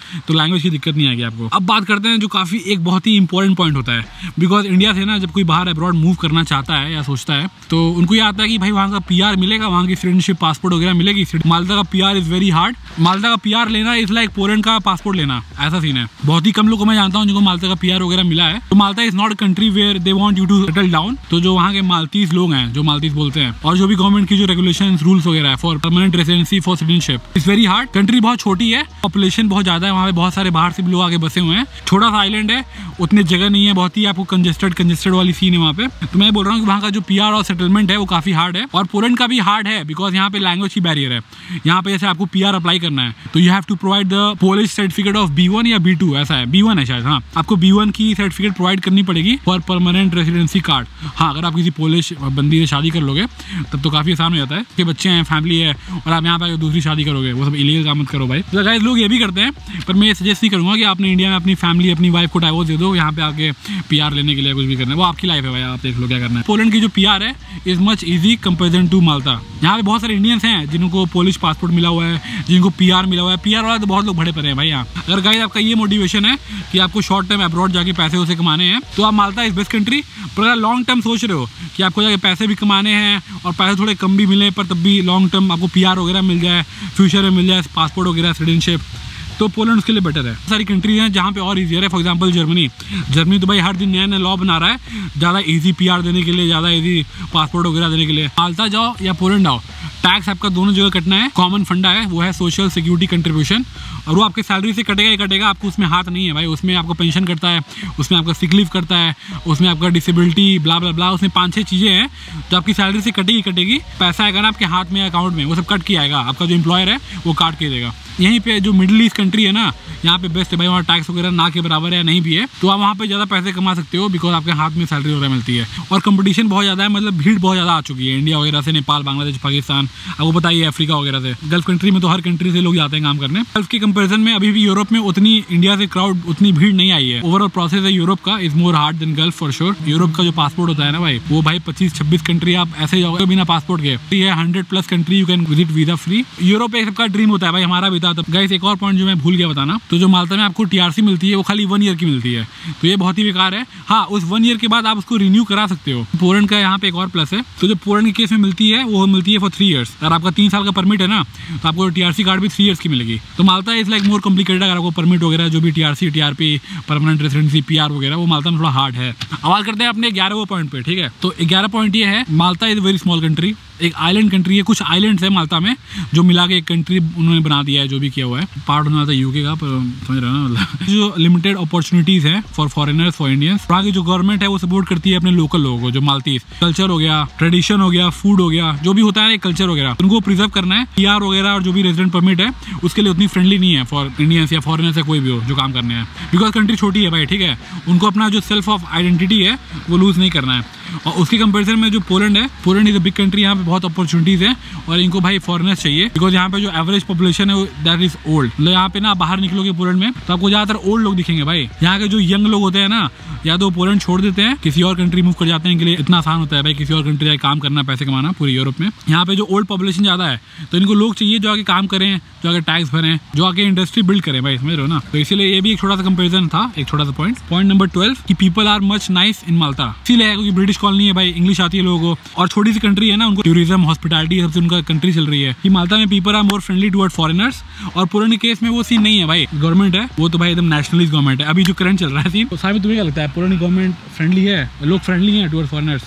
B: लैंग्वेज की दिक्कत नहीं आएगी आपको। अब बात करते हैं जो काफ़ी एक बहुत ही इंपॉर्टेंट पॉइंट होता है, बिकॉज इंडिया से ना जब कोई बाहर अब्रॉड मूव करना चाहता है या सोचता है तो उनको ये आता है कि भाई वहाँ का पीआर मिलेगा, वहाँ की सिटीजनशिप पासपोर्ट वगैरह मिलेगी। माल्टा का PR is very hard. Malta का पीआर लेना इज़ लाइक पोलैंड का पासपोर्ट लेना, ऐसा सीन है। बहुत ही कम लोग को मैं जानता हूँ जिनको माल्टा का पीआर वगैरह मिला है। तो Malta is not a country where they want you to settle down. तो जो वहाँ के माल्टीज लोग हैं, जो माल्टीज बोलते हैं, और जो भी गवर्नमेंट की जो रेगुलेशन रूल्स वगैरह है for permanent residency for citizenship is very hard. Country बहुत छोटी है, पॉपुलेशन बहुत ज़्यादा है, वहाँ पे बहुत सारे बाहर से भी लोग आके बसे हुए हैं। छोटा सा आइलैंड है, उतनी जगह नहीं है, बहुत ही आपको कंजेस्टेड कंजेस्टेड वाली सीन है वहाँ पे। तो मैं बोल रहा हूँ कि वहाँ का जो पीआर और सेटलमेंट है वो काफ़ी हार्ड है, और पोलैंड का भी हार्ड है बिकॉज यहाँ पे लैंग्वेज की बैरियर है। यहाँ पे जैसे आपको पीआर अप्लाई करना है तो you have to provide the Polish certificate of B one या बी टू, ऐसा है, बी वन है शायद। हाँ, आपको बी वन की सर्टिफिकेट प्रोवाइड करनी पड़ेगी फॉर परमानेंट रेसिडेंसी कार्ड। हाँ, अगर आप किसी पोलिश बंदी से शादी कर लोगे तब तो काफ़ी आसान हो जाता है कि बच्चे हैं, फैमिली है, और आप यहाँ पे दूसरी शादी करोगे, वो सब इलीगल काम मत करो भाई। तो गाइस लोग ये भी करते हैं, पर मैं ये सजेस्ट नहीं करूँगा कि आपने इंडिया में अपनी फैमिली, अपनी वाइफ को डाइवोर्स दे दो यहाँ पे आके पीआर लेने के लिए कुछ भी करना है। वो आपकी लाइफ है भाई, आप देख लो क्या करना है। पोलैंड की जो पीआर है is much easy comparison to Malta. यहाँ पे बहुत सारे इंडियंस हैं जिनको पोलिश पासपोर्ट मिला हुआ है, जिनको पीआर मिला हुआ है। पीआर वाला तो बहुत लोग भरे पड़े हैं भाई यहाँ। अगर गाइस आपका ये मोटिवेशन है कि आपको शॉर्ट टर्म अब्रॉड जाके पैसे उसे कमाने हैं तो आप माल्टा इज बेस्ट कंट्री। पर अगर लॉन्ग टर्म सोच रहे हो कि आपको जाके पैसे भी कमाने हैं और पैसे थोड़े कम भी मिले पर तब भी लॉन्ग टर्म आपको पीआर वगैरह मिल जाए, फ्यूचर में मिल जाए पासपोर्ट वगैरह, सिटीजनशिप, तो पोलैंड उसके लिए बेटर है। सारी कंट्रीज हैं जहाँ पे और इजियर है। फॉर एग्जांपल जर्मनी जर्मनी तो भाई हर दिन नया नया लॉ बना रहा है ज़्यादा इजी पीआर देने के लिए, ज़्यादा इजी पासपोर्ट वगैरह देने के लिए। माल्टा जाओ या पोलैंड आओ, टैक्स आपका दोनों जगह कटना है। कॉमन फंडा है, वो है सोशल सिक्योरिटी कंट्रीब्यूशन, और वो आपकी सैलरी से कटेगा ही कटेगा, आपको उसमें हाथ नहीं है भाई। उसमें आपको पेंशन करता है, उसमें आपका सिक लीव करता है, उसमें आपका डिसेबिलिटी ब्ला ब्ला ब्ला, उसमें पाँच छः चीज़ें हैं जो आपकी सैलरी से कटेगी कटेगी। पैसा आएगा ना आपके हाथ में, अकाउंट में, वो सब कट के आएगा। आपका जो एम्प्लॉयर है वो काट के देगा। यहीं पे जो मिडिल ईस्ट कंट्री है ना, यहाँ पे बेस्ट है भाई, वहाँ टैक्स वगैरह ना के बराबर है, नहीं भी है, तो आप वहाँ पे ज़्यादा पैसे कमा सकते हो बिकॉज आपके हाथ में सैलरी वगैरह मिलती है। और कंपटीशन बहुत ज़्यादा है, मतलब भीड़ बहुत ज़्यादा आ चुकी है इंडिया वगैरह से, नेपाल, बांग्लादेश, पाकिस्तान, आपको पता ही है, अफ्रीका वगैरह से। गल्फ कंट्री में तो हर कंट्री से लोग जाते हैं काम करने। गल्फ के कंपेरिजन में अभी भी यूरोप में उतनी इंडिया से क्राउड, उतनी भीड़ नहीं आई है। ओवरऑल प्रोसेस है यूरोप का is more hard than Gulf for sure. Europe का जो पासपोर्ट होता है ना भाई, वो भाई पच्चीस छब्बीस कंट्री आप ऐसे जाओगे बिना पासपोर्ट के, hundred plus country you can visit visa free. Europe एक सबका ड्रीम होता है भाई, हमारा भी था। तब गाइस एक और पॉइंट जो मैं भूल गया बताना, तो जो माल्टा में आपको टीआरसी मिलती है वो खाली वन ईयर की मिलती है, तो ये बहुत ही बेकार है। हाँ, उस वन ईयर के बाद आप उसको रिन्यू करा सकते हो। पोलैंड का यहाँ पे एक और प्लस है, तो जो पोलैंड के केस में मिलती है वो मिलती है फॉर थ्री ईयर्स। अगर आपका तीन साल का परमिट है ना तो आपको टीआरसी कार्ड भी थ्री ईयर्स की मिलेगी। तो Malta is like more complicated. अगर आपको परमिट वगैरह जो भी TRC, TRP, permanent residency, PR वगैरह, वो माल्टा में थोड़ा हार्ड है। आवाज करते हैं अपने ग्यारहवें पॉइंट पे, ठीक है। तो ग्यारह पॉइंट ये है, Malta is very small country, एक आइलैंड कंट्री है। कुछ आइलैंड्स है माल्टा में जो मिला के एक कंट्री उन्होंने बना दिया है, जो भी किया हुआ है। पार्ट होने वाला यूके का, पर समझ रहे हो ना, मतलब जो लिमिटेड अपॉर्चुनिटीज है फॉर फॉरेनर्स, फॉर इंडियंस। वहाँ की जो गवर्नमेंट है वो सपोर्ट करती है अपने लोकल लोगों को, जो माल्टीज। कल्चर हो गया, ट्रेडिशन हो गया, फूड हो गया, जो भी होता है कल्चर वगैरह, उनको प्रिजर्व करना है। पीआर वगैरह और जो भी रेजिडेंट परमिट है उसके लिए उतनी फ्रेंडली नहीं है फॉर इंडियंस या फॉरेनर्स या कोई भी हो जो काम करने हैं, बिकॉज कंट्री छोटी है भाई, ठीक है। उनको अपना जो सेल्फ ऑफ आइडेंटिटी है वो लूज नहीं करना है। और उसके कंपैरिजन में जो पोलैंड है, Poland is a big country, यहाँ पे बहुत अपॉर्चुनिटीज है और इनको भाई फॉरेनर्स चाहिए, बिकॉज यहाँ पे जो एवरेज पॉपुलेशन है दैट इज ओल्ड। मतलब यहाँ पे ना बाहर निकलोगे पोलैंड में तो आपको ज्यादातर ओल्ड लोग दिखेंगे भाई। यहाँ के जो यंग लोग होते हैं ना, या तो पोलैंड छोड़ देते हैं, किसी और कंट्री मूव कर जाते हैं, इनके लिए इतना आसान होता है भाई किसी और कंट्री जाके काम करना, पैसे कमाना पूरी यूरोप में। यहाँ पे जो ओल्ड पॉपुलेशन ज्यादा है तो इनको लोग चाहिए जो आगे काम करें, जो आगे टैक्स भरें, जो आगे इंडस्ट्री बिल्ड करें भाई, समझ रहे हो ना। तो इसीलिए ये भी एक छोटा सा कंपेरिजन था, एक छोटा सा पॉइंट। पॉइंट नंबर ट्वेल्व की people are much nice in Malta. इसीलिए क्योंकि ब्रिटिश कॉलोनी है भाई, इंग्लिश आती है लोगों को, और छोटी सी कंट्री है ना, उनको टूरिज्म, हॉस्पिटैलिटी सबसे उनका कंट्री चल रही है कि माल्टा में people are more friendly toward foreigners. और पोलैंड के केस में वो सीन नहीं है भाई। गवर्नमेंट है वो तो भाई एकदम नेशनलिस्ट गवर्नमेंट है अभी जो करंट चल रहा है सीन। तो साहब तुम्हें क्या लगता है, पोलैंड गवर्नमेंट फ्रेंडली है, लोग फ्रेंडली हैं टुवर्ड फॉरेनर्स?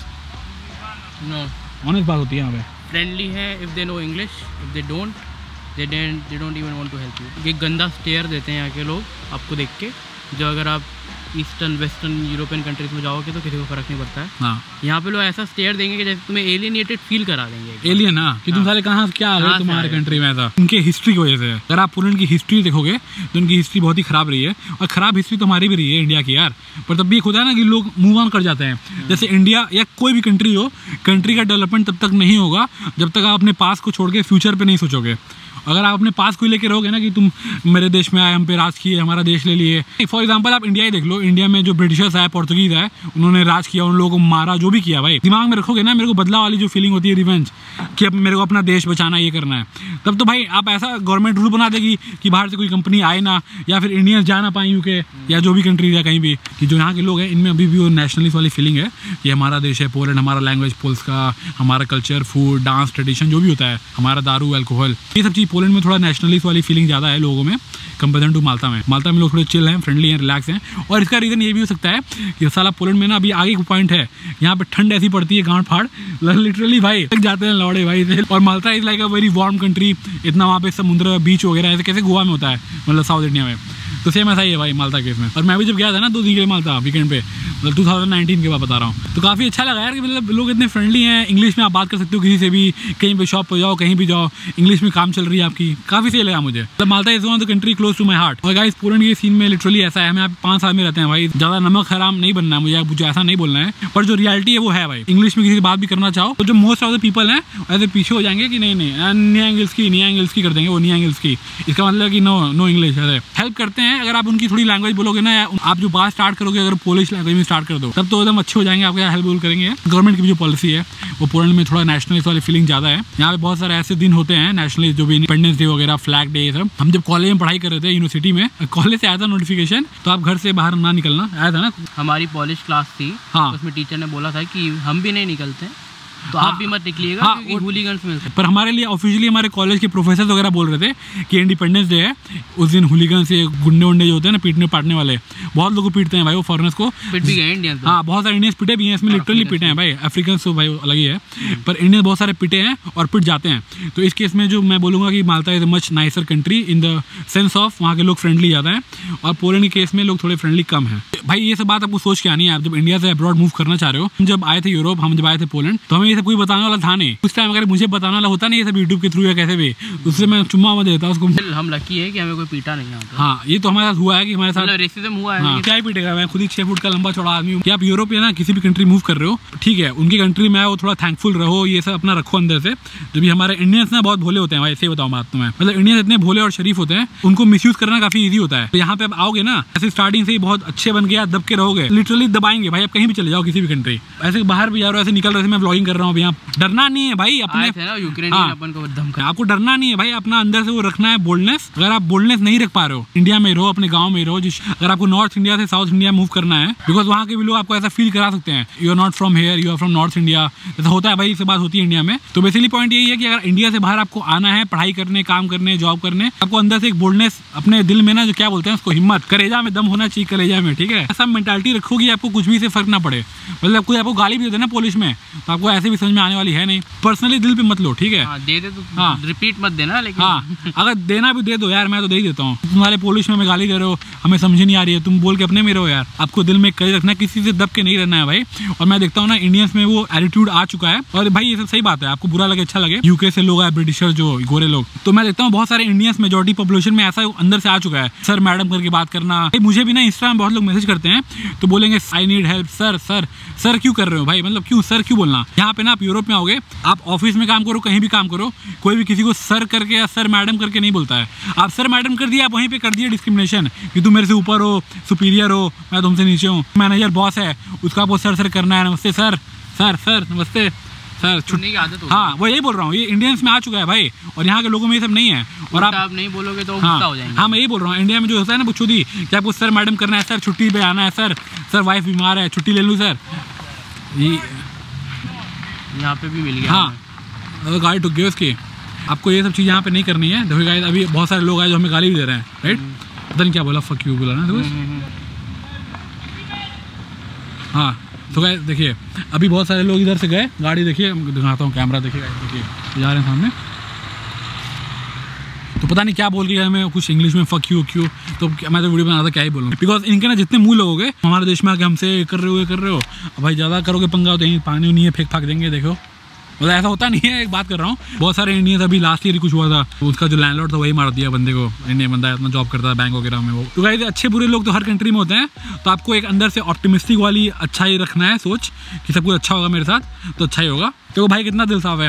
A: नो,
B: ऑनेस्ट बात होती है यहाँ पे।
A: फ्रेंडली है if they know English, if they don't they they don't even want to help you. ये गंदा स्टेयर देते हैं यहाँ के लोग आपको देख के, जो अगर आप ईस्टर्न वेस्टर्न यूरोपियन कंट्रीज में जाओगे तो किसी को फर्क नहीं पड़ता है। हाँ, यहाँ पे लोग ऐसा स्टेयर देंगे कि जैसे तुम्हें एलियनेटेड फील करा देंगे।
B: एलियन ना कि तुम सारे कहाँ क्या आ रहे तुम्हारे कंट्री में, ऐसा उनके हिस्ट्री की वजह से। अगर आप पोलैंड की हिस्ट्री देखोगे तो उनकी हिस्ट्री बहुत ही खराब रही है, और खराब हिस्ट्री तो हमारी भी रही है इंडिया की यार। पर तब भी एक होता है ना कि लोग मूव ऑन कर जाते हैं। जैसे इंडिया या कोई भी कंट्री हो, कंट्री का डेवलपमेंट तब तक नहीं होगा जब तक आप अपने पास को छोड़ के फ्यूचर पे नहीं सोचोगे। अगर आप अपने पास कोई लेके रहोगे ना कि तुम मेरे देश में आए, हम पे राज किए, हमारा देश ले लिए। फॉर एग्जाम्पल आप इंडिया ही देख लो, इंडिया में जो ब्रिटिशर्स आए, पोर्तुगीज आए, उन्होंने राज किया, उन लोगों को मारा, जो भी किया भाई, दिमाग में रखोगे ना मेरे को बदला वाली जो फीलिंग होती है, रिवेंज, कि अब मेरे को अपना देश बचाना, ये करना है, तब तो भाई आप ऐसा गवर्नमेंट रूल बना देगी कि बाहर से कोई कंपनी आए ना, या फिर इंडियंस जा ना पाए यूके या जो भी कंट्री है कहीं भी, कि जो यहाँ के लोग हैं इनमें अभी भी वो नेशनलिस्ट वाली फीलिंग है कि हमारा देश है, पोलैंड, हमारा लैंग्वेज पोल्स का, हमारा कल्चर, फूड, डांस, ट्रेडिशन जो भी होता है, हमारा दारू, अल्कोहल, ये सब चीज़ पोलैंड में थोड़ा नेशनलिस्ट वाली फीलिंग ज़्यादा है लोगों में कंपेरिजन टू माल्टा में। माल्टा में लोग थोड़े चिल हैं, फ्रेंडली हैं, रिलैक्स हैं। और इसका रीज़न ये भी हो सकता है कि साला पोलैंड में ना अभी आगे का पॉइंट है, यहाँ पे ठंड ऐसी पड़ती है गांड फाड़, लिटरली भाई तक जाते हैं लौड़े भाई से। और Malta is like a very warm country, इतना वहाँ पे समुद्र, बीच वगैरह ऐसे कैसे गोवा में होता है, मतलब साउथ इंडिया में, तो सेम ऐसा ही है भाई माल्टा केस में। और मैं भी जब गया था ना दो दिन के लिए माल्टा वीकेंड पे, मतलब टू थाउजेंड नाइनटीन के बाद बता रहा हूँ, तो काफ़ी अच्छा लगा यार कि मतलब लोग इतने फ्रेंडली हैं, इंग्लिश में आप बात कर सकते हो किसी से भी, कहीं पे शॉप पर जाओ, कहीं भी जाओ, इंग्लिश में काम चल रही है आपकी, काफ़ी सही लगा मुझे। मतलब Malta is one of the country close to my heart. और गाइस पोलैंड के सीन में लिटरली ऐसा है, हमें यहाँ पाँच साल में रहते हैं भाई, ज़्यादा नमक हराम नहीं बनना है मुझे, मुझे ऐसा नहीं बोलना है, पर जो रियलिटी है वो है भाई। इंग्लिश में किसी से बात भी करना चाहो तो जो मोस्ट ऑफ द पीपल हैं ऐसे पीछे हो जाएंगे कि नहीं नहीं निया इंग्लिश की निया इंग्लिश की कर देंगे, वो निया इंग्लिश की, इसका मतलब कि नो नो इंग्लिश है। हेल्प करते हैं अगर आप उनकी थोड़ी लैंग्वेज बोलोगे ना, या आप जो बात स्टार्ट करोगे अगर पोलिश लैंग्वेज में स्टार्ट कर दो, तब तो एकदम अच्छे हो जाएंगे, आपके हेल्प वुल करेंगे। गवर्नमेंट की भी जो पॉलिसी है वो पोलैंड में थोड़ा नेशनलिस्ट वाली फीलिंग ज़्यादा है। यहाँ पे बहुत सारे ऐसे दिन होते हैं नेशनलिस्ट, जो भी इंडिपेंडेंस डे वगैरह, फ्लैग डे, सब। हम जब कॉलेज में पढ़ाई कर रहे थे यूनिवर्सिटी में, कॉलेज से आया था नोटिफिकेशन, तो आप घर से बाहर ना निकलना, आया था ना।
A: हमारी पॉलिश क्लास थी,
B: हाँ,
A: उसमें टीचर ने बोला था कि हम भी नहीं निकलते, तो
B: हाँ,
A: आप भी मत निकलिएगा,
B: हाँ,
A: क्योंकि हुलीगन्स मिल सकते।
B: पर हमारे लिए ऑफिशियली हमारे कॉलेज के प्रोफेसर वगैरह बोल रहे थे कि इंडिपेंडेंस डे है, उस दिन हुलीगन से गुंडे वुंडे जो होते हैं ना, पीटने पाटने वाले, बहुत लोग को पीटते हैं भाई, वो फॉरेनर्स को
A: पीट भी गए इंडियंस।
B: हाँ, बहुत सारे इंडियंस पिटे भी हैं इसमें, लिटरली पिटे हैं भाई, अफ्रीकन तो भाई अलग ही है, पर इंडियन बहुत सारे पिटे हैं और पिट जाते हैं। तो इस केस में जो मैं बोलूँगा कि Malta is a much nicer country in the sense of वहाँ के लोग फ्रेंडली ज़्यादा हैं, और पोलैंड के केस में लोग थोड़े फ्रेंडली कम हैं। भाई ये सब बात आपको सोच के आनी है, आप जब इंडिया से अब्रॉड मूव करना चाह रहे हो। हम जब आए थे यूरोप, हम जब आए थे पोलैंड, तो हमें ये सब कोई बताने वाला था नहीं उस टाइम। अगर मुझे बताने वाला होता नहीं ये सब यूट्यूब के थ्रू या कैसे भी, उससे मैं चुम्मा मत देता उसको।
A: हम लकी है कि हमें कोई पीटा नहीं आता।
B: हाँ, ये तो हमारे साथ हुआ है कि हमारे साथ
A: रेसिज्म हुआ है।
B: हाँ, क्या ही पीटेगा, मैं खुद ही छह फुट का लंबा चौड़ा आदमी हूँ। कि आप यूरोप या ना किसी भी कंट्री मूव कर रहे हो, ठीक है, उनकी कंट्री में आओ, थोड़ा थैंकफुल रहो, ये सब अपना रखो अंदर से। जो भी हमारे इंडियंस ना बहुत भोले होते हैं भाई, ऐसे बताऊँ बात तुम्हें, मतलब इंडियंस इतने भोले और शरीफ होते हैं, उनको मिसयूज करना काफी ईजी होता है। तो यहाँ पे आप आओगे ना, ऐसे स्टार्टिंग से ही बहुत अच्छे बन गया, दब के रहोगे, लिटरली दबाएंगे भाई। आप कहीं भी चले जाओ, किसी भी कंट्री, ऐसे बाहर भी जा रहे हो, ऐसे निकल रहे थे, मैं व्लॉगिंग कर रहा हूँ, यहाँ डरना नहीं है भाई अपने। हाँ, अपन को धमका, आपको डरना नहीं है भाई, अपना अंदर से वो रखना है बोल्डनेस। अगर आप बोल्डनेस नहीं रख पा रहे हो, इंडिया में रहो, अपने गांव में रहो, जिस अगर आपको नॉर्थ इंडिया से साउथ इंडिया मूव करना है, बिकॉज वहाँ के भी लोग आपको ऐसा फील करा सकते हैं, you are not from here, you are from north India, ऐसा होता है भाई, इससे बात होती है इंडिया में। तो बेसिकली पॉइंट यही है कि अगर इंडिया से बाहर आपको आना है, पढ़ाई करने, काम करने, जॉब करने, आपको अंदर से एक बोल्डनेस अपने दिल में ना, जो क्या बोलते हैं उसको, हिम्मत, कलेजा में दम होना चाहिए, कलेजा में, ठीक है। ऐसा मेंटालिटी रखोगी आपको कुछ भी से फर्क ना पड़े। मतलब कोई आपको गाली भी देते ना पोलिश में, तो आपको ऐसे भी समझ में आने वाली है नहीं। पर्सनली दिल पे मत लो, ठीक है,
A: दे दे तो
B: हाँ,
A: रिपीट मत देना, लेकिन
B: हाँ, अगर देना भी दे दो यार, मैं तो दे ही देता हूँ। तुम्हारे पोलिश में हमें गाली दे रहे हो, हमें समझ नहीं आ रही है, तुम बोल के अपने में रहो यार। आपको दिल में कलेजा रखना है, किसी से दब के नहीं रहना है भाई। और मैं देखता हूँ ना इंडियंस में वो एटीट्यूड आ चुका है, और भाई ये सब सही बात है, आपको बुरा लगे अच्छा लगे, यूके से लोग आए, ब्रिटिशर जो गोरे लोग, तो मैं देखता हूँ बहुत सारे इंडियंस मेजॉरिटी पॉपुलेशन में ऐसा अंदर से आ चुका है, सर मैडम करके बात करना। मुझे भी ना इंस्टा में बहुत लोग मैसेज करते हैं, तो बोलेंगे I need help, sir sir sir क्यों कर रहे हो भाई, मतलब क्यों सर क्यों बोलना। यहाँ पे ना आप यूरोप में आओगे, आप ऑफिस में काम करो, कहीं भी काम करो, कोई भी किसी को सर करके या सर मैडम करके नहीं बोलता है। आप सर मैडम कर दिया, आप वहीं पे कर दिया डिस्क्रिमिनेशन, कि तुम मेरे से ऊपर हो, सुपीरियर हो, मैं तुमसे नीचे हूँ। मैनेजर बॉस है, उसका आपको सर सर करना है, नमस्ते सर, सर सर नमस्ते सर, छुट्टी की आदत। हाँ, वो यही बोल रहा हूँ, ये इंडियंस में आ चुका है भाई, और यहाँ के लोगों में ये सब नहीं है। और आप, आप
A: नहीं बोलोगे तो
B: हाँ,
A: गुस्सा हो जाएंगे।
B: हाँ, मैं यही बोल रहा हूँ, इंडिया में जो होता है ना बकचोदी, कि आपको सर मैडम करना है, सर छुट्टी पे आना है, सर सर वाइफ बीमार है, छुट्टी ले लूँ सर। ये यहाँ पे भी मिल गया। हाँ, गाड़ी ठुक गई उसकी। आपको ये सब चीज़ यहाँ पे नहीं करनी है। देखो गाइस, अभी बहुत सारे लोग आए जो हमें गाली भी दे रहे हैं, राइट, पता नहीं क्या बोला, फक यू बोला ना दोस्त। हाँ, तो गाइस देखिए, अभी बहुत सारे लोग इधर से गए, गाड़ी देखिए, दिखाता हूँ कैमरा, देखिए देखिए जा रहे हैं सामने, तो पता नहीं क्या बोल गया हमें कुछ इंग्लिश में, फक यू क्यों। तो मैं तो वीडियो बना रहा था, क्या ही बोलूँ, बिकॉज इनके ना जितने मुँह लोग हमारे देश में आके हमसे कर रहे हो, ये कर रहे हो, भाई ज़्यादा करोगे पंगा तो यहीं पानी नहीं है, फेंक फाक देंगे। देखो मतलब ऐसा होता नहीं है, एक बात कर रहा हूँ, बहुत सारे इंडियंस, अभी लास्ट ईयर ही कुछ हुआ था, उसका जो लैंडलॉर्ड था वही मार दिया बंदे को, इंडियन बंदा है, अपना जॉब करता है बैंक वगैरह में वो। तो गाइस अच्छे बुरे लोग तो हर कंट्री में होते हैं, तो आपको एक अंदर से ऑप्टिमिस्टिक वाली अच्छा ही रखना है सोच, कि सब कुछ अच्छा होगा मेरे साथ, तो अच्छा ही होगा। तो भाई कितना दिल साफ है,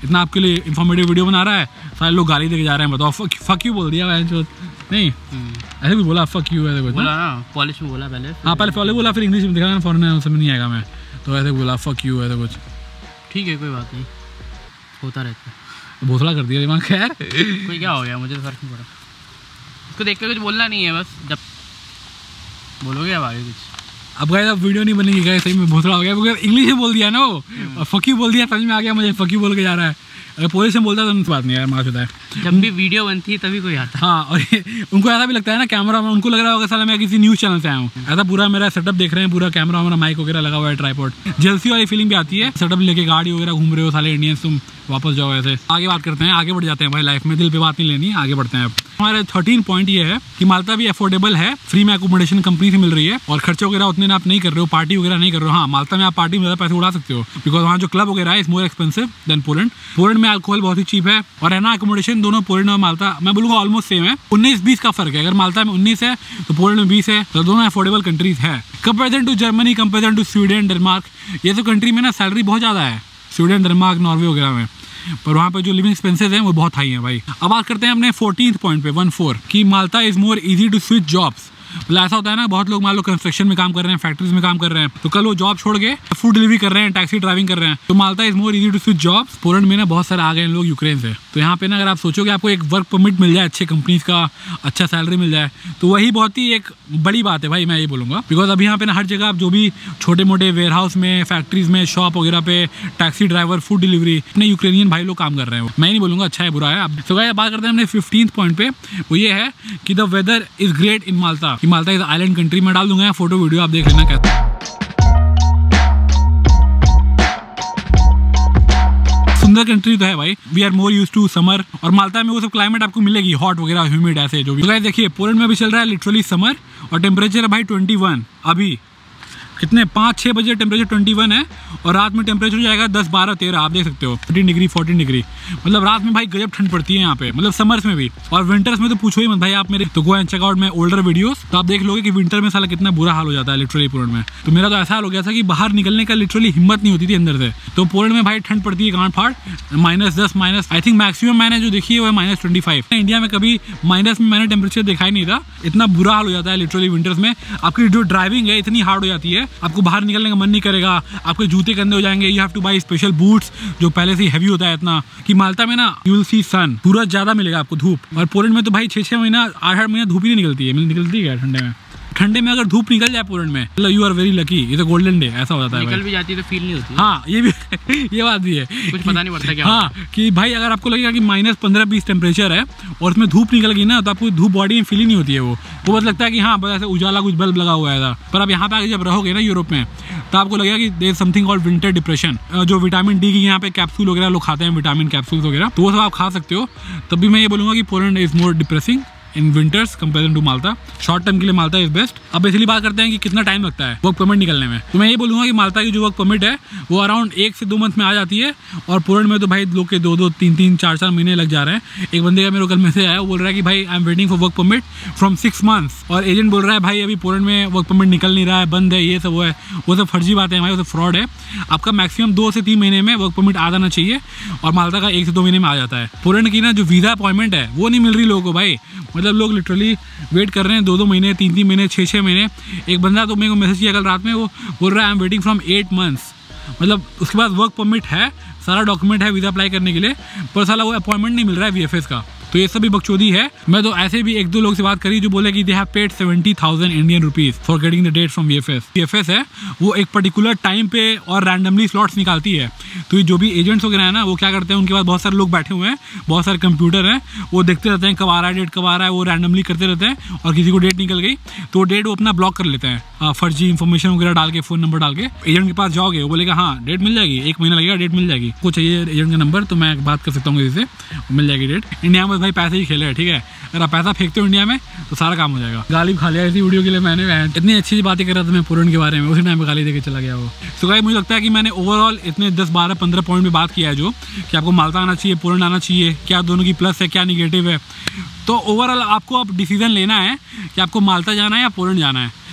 B: इतना आपके लिए इन्फॉर्मेटिव वीडियो बना रहा है, सारे लोग गाली देके जा रहे हैं। बताओ, फक फक यू बोल दिया भाई जो नहीं ऐसे कुछ बोला, फक यू ऐसे कुछ
A: बोला ना, पॉलिश में बोला पहले।
B: हाँ पहले पहले बोला, फिर इंग्लिश में दिखा ना, फॉरन समझ नहीं आएगा मैं, तो ऐसे बोला फक यू ऐसे कुछ।
A: ठीक है कोई बात नहीं, होता रहता है।
B: भोसड़ा कर दिया दिमाग। खैर
A: कोई क्या हो गया, मुझे तो फर्क नहीं पड़ा। उसको देख कर कुछ बोलना नहीं है, बस जब बोलोगे अब आगे कुछ। अब
B: गाइस अब वीडियो नहीं बनेगी गाइस, सही में भोसड़ा हो गया क्योंकि इंग्लिश में बोल दिया ना वो, और फकी बोल दिया, समझ में आ गया मुझे फकी बोल के जा रहा है। अगर पुलिस में बोलता तो बात नहीं यार, मार होता है।
A: जब भी वीडियो बनती है तभी कोई आता है।
B: हाँ, और उनको ऐसा भी लगता है ना, कैमरा में उनको लग रहा होगा साला मैं किसी न्यूज़ चैनल से आया हूँ। ऐसा पूरा मेरा सेटअप देख रहे हैं, पूरा कैमरा हमारा माइक वगैरह लगा हुआ है, ट्राइपॉड, जेलसी वाली फीलिंग भी आती है। सेटअप लेके गाड़ी वगैरह घूम रहे हो साले इंडियंस, तुम वापस जाओ ऐसे। आगे बात करते हैं, आगे बढ़ जाते हैं भाई लाइफ में, दिल पे बात नहीं लेनी, आगे बढ़ते हैं। अब हमारे थर्टीन पॉइंट ये है कि माल्टा भी अफोर्डेबल है, फ्री में एकोमोडेशन कंपनी से मिल रही है, और खर्चे वगैरह उतने आप नहीं कर रहे हो, पार्टी वगैरह नहीं कर रहे हो। हाँ, माल्टा में आप पार्टी में ज़्यादा पैसे उड़ा सकते हो, बिकॉज वहाँ जो क्लब वगैरह है is more expensive than Poland. Poland में अल्कोहल बहुत ही चीप है, और है ना एकोमोडेशन दोनों पोलैंड और माल्टा मैं बोलूँगा ऑलमोस्ट सेम है, उन्नीस बीस का फर्क है। अगर माल्टा में उन्नीस है तो पोलैंड में बीस है, तो दोनों अफोर्डेबल कंट्रीज है। Comparison to Germany, comparison to Sweden, Denmark, ये सब कंट्री में ना सैलरी बहुत ज़्यादा है, स्वीडन, डेनमार्क, नॉर्वे वगैरह में, पर वहाँ पे जो लिविंग एक्सपेंसेस हैं वो बहुत हाई हैं भाई। अब बात करते हैं अपने फोर्टीन्थ पॉइंट पे, वन फोर कि Malta is more easy to switch jobs. मतलब ऐसा होता है ना, बहुत लोग मान लो कंस्ट्रक्शन में काम कर रहे हैं, फैक्ट्रीज में काम कर रहे हैं, तो कल वो जॉब छोड़ के फूड डिलीवरी कर रहे हैं, टैक्सी ड्राइविंग कर रहे हैं, तो Malta is more easy to switch jobs. Poland में ना बहुत सारे आ गए लोग यूक्रेन से, तो यहाँ पे ना अगर आप सोचोगे आपको एक वर्क परमिट मिल जाए अच्छे कंपनीज का, अच्छा सैलरी मिल जाए, तो वही बहुत ही एक बड़ी बात है भाई, मैं ये बोलूँगा। बिकॉज अभी यहाँ पे ना हर जगह आप जो भी छोटे मोटे वेयर हाउस में, फैक्ट्रीज में, शॉप वगैरह पे टैक्सी ड्राइवर, फूड डिलीवरी, अपने यूक्रेनियन भाई लोग काम कर रहे हैं। मैं नहीं बोलूँगा अच्छा है बुरा है। अब तो गाइस बात करते हैं अपने फिफ्टींथ पॉइंट पे, वो ये है कि the weather is great in Malta, कि माल्टा इज आइलैंड कंट्री। मैं डाल दूंगा फोटो वीडियो, आप देख लेना कैसा। सुंदर कंट्री तो है भाई, we are more use to summer, और माल्टा में वो सब क्लाइमेट आपको मिलेगी, हॉट वगैरह, ह्यूमिड ऐसे जो भी। तो गाइस देखिए पोलैंड में भी चल रहा है लिटरली समर, और टेम्परेचर है भाई ट्वेंटी वन, अभी कितने पाँच छः बजे टेम्परेचर ट्वेंटी वन है, और रात में टेम्परेचर हो जाएगा दस बारह तेरह, आप देख सकते हो थर्टीन डिग्री फोर्टीन डिग्री, मतलब रात में भाई गजब ठंड पड़ती है यहाँ पे, मतलब समर्स में भी, और विंटर्स में तो पूछो ही मत भाई आप मेरे। तो go and check out my older videos, तो आप देख लोगे कि विंटर में साला कितना बुरा हाल हो जाता है लिटरली पोलैंड में। तो मेरा तो ऐसा हाल हो गया था कि बाहर निकलने का लिटरली हिम्मत नहीं होती थी अंदर से। तो पोलैंड में भाई ठंड पड़ती है गांठ फाड़, माइनस दस माइनस आई थिंक मैक्सिमम मैंने जो देखी है वो है माइनस ट्वेंटी फाइव। इंडिया में कभी माइनस में मैंने टेम्परेचर देखा ही नहीं था, इतना बुरा हाल हो जाता है लिटरली विंटर्स में। आपकी जो ड्राइविंग है इतनी हार्ड हो जाती है, आपको बाहर निकलने का मन नहीं करेगा, आपके जूते गंदे हो जाएंगे, you have to buy special boots जो पहले से हैवी होता है इतना। कि माल्टा में ना यू विल सी सन, सूरज ज्यादा मिलेगा आपको, धूप, और पोलैंड में तो भाई छः छः महीना आठ आठ महीना धूप ही नहीं निकलती है, निकलती है ठंडे में। ठंडे में अगर धूप निकल जाए पोलैंड में, मतलब यू आर वेरी लकी, ये तो गोल्डन डे ऐसा हो जाता है।
A: निकल भी जाती है तो फील नहीं होती।
B: हाँ ये भी ये बात भी है,
A: कुछ पता नहीं पड़ता क्या।
B: हाँ कि भाई अगर आपको लगेगा कि माइनस पंद्रह बीस टेम्परेचर है और उसमें धूप निकल गई ना, तो आपको धूप बॉडी में फील ही नहीं होती है, वो वो बस लगता है कि हाँ बस ऐसे उजाला कुछ बल्ब लगा हुआ है था। पर अब यहाँ पे आके जब रहोगे ना यूरोप में, तो आपको लगेगा कि there is something called winter depression. जो विटामिन डी की यहाँ पे कैप्सूल वगैरह लोग खाते हैं, विटामिन कैप्सूल्स वगैरह, तो वो सब आप खा सकते हो। तब भी मैं ये बोलूँगा कि Poland is more depressing in winters comparison to Malta. Short term के लिए माल्टा इज बेस्ट। अब इसलिए बात करते हैं कि कितना टाइम लगता है वर्क परमिट निकलने में। तो मैं ये बोलूँगा कि माल्टा की जो वर्क परमिट है वो अराउंड एक से दो मंथ में आ जाती है, और पोलैंड में तो भाई लोग के दो दो तीन तीन चार चार महीने लग जा रहे हैं। एक बंदे का मेरे कल मैसेज आया, वो बोल रहा है कि भाई I am waiting for work permit from six months, और एजेंट बोल रहा है भाई अभी पोलैंड में वर्क परमिट निकल नहीं रहा है, बंद है, ये सब वो है। वो सब फर्जी बातें हैं भाई, वो सब फ्रॉड है। आपका मैक्सिमम दो से तीन महीने में वर्क परमिट आ जाना चाहिए, और माल्टा का एक से दो महीने में आ जाता है। पोलैंड की ना जो वीज़ा अपॉइंटमेंट है वो नहीं मिल रही लोगों को भाई, मतलब लोग लिटरली वेट कर रहे हैं दो दो महीने, तीन तीन महीने, छः छः महीने। एक बंदा तो मेरे को मैसेज किया कल रात में, वो बोल रहा है I am waiting from eight months, मतलब उसके पास वर्क परमिट है, सारा डॉक्यूमेंट है वीज़ा अप्लाई करने के लिए, पर साला वो अपॉइंटमेंट नहीं मिल रहा है वीएफएस का। तो ये सब भी बकचोदी है। मैं तो ऐसे भी एक दो लोग से बात करी जो बोले कि they have paid seventy thousand Indian rupees for getting the date from VFS. VFS है वो एक पर्टिकुलर टाइम पे और रैंडमली स्लॉट्स निकालती है। तो ये जो भी एजेंट्स वगैरह है ना, वो क्या करते हैं, उनके पास बहुत सारे लोग बैठे हुए हैं, बहुत सारे कंप्यूटर हैं, वो देखते रहते हैं कब आ रहा है डेट, कब आ रहा है, वो रैंडमली करते रहते हैं, और किसी को डेट निकल गई तो डेट वो अपना ब्लॉक कर लेते हैं, फर्जी इन्फॉर्मेशन वगैरह डाल के, फोन नंबर डाल के। एजेंट के पास जाओगे वो बोलेगा हाँ डेट मिल जाएगी, एक महीना लगेगा, डेट मिल जाएगी। को चाहिए एजेंट का नंबर तो मैं बात कर सकता हूँ किसी से, मिल जाएगी डेट। इंडिया में भाई पैसे ही खेले है, ठीक है, अगर आप पैसा फेंकते हो इंडिया में तो सारा काम हो जाएगा। गाली खा लिया इसी वीडियो के लिए मैंने, इतनी अच्छी अच्छी बातें कर रहा था मैं पोलैंड के बारे में, उसी टाइम पे गाली देके चला गया वो। तो गाइस मुझे लगता है कि मैंने ओवरऑल इतने दस बारह पंद्रह पॉइंट में बात किया है, जो कि आपको माल्टा आना चाहिए, पोलैंड आना चाहिए, क्या दोनों की प्लस है, क्या निगेटिव है। तो ओवरऑल आपको अब डिसीजन लेना है कि आपको माल्टा जाना है या पोलैंड जाना है।